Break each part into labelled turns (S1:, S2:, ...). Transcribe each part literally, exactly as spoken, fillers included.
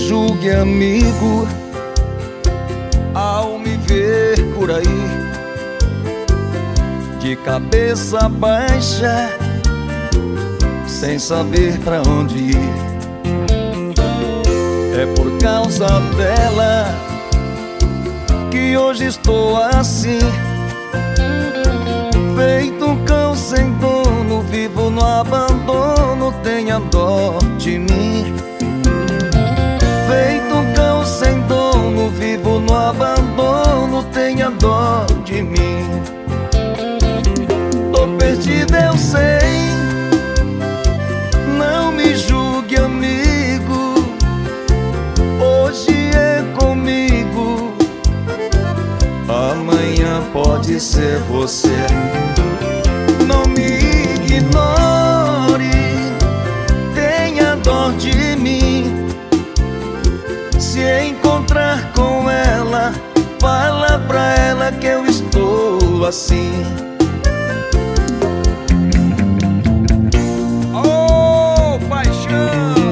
S1: julgue, amigo, ao me ver por aí de cabeça baixa, sem saber pra onde ir. É por causa dela que hoje estou assim, feito um cão sem dono, vivo no abandono, tenha dó de mim. Feito um cão sem dono, vivo no abandono, tenha dó de mim. Tô perdido, eu sei, não me julgue, amigo, hoje é comigo, amanhã pode ser você. Não me ignore, tenha dó de mim. Se encontrar com ela, fala pra ela que eu estou assim. Oh, paixão!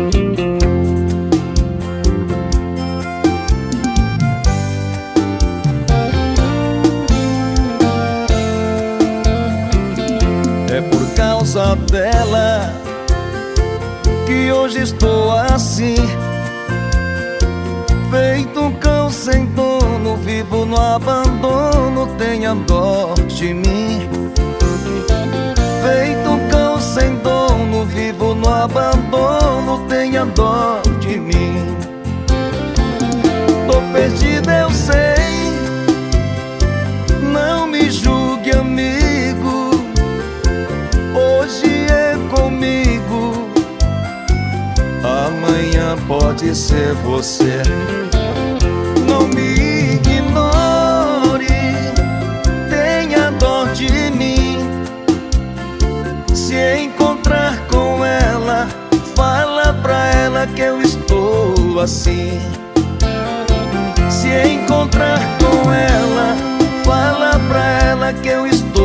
S1: É por causa dela que hoje estou assim, feito um cão sem dono, vivo no abandono, tenha dó de mim. Feito um cão sem dono, vivo no abandono, tenha dó de mim. Tô perdido, eu sei, não me julgue, amigo, hoje é comigo, amanhã pode ser você. Não me ignore, tenha dó de mim. Se encontrar com ela, fala pra ela que eu estou assim. Se encontrar com ela, fala pra ela que eu estou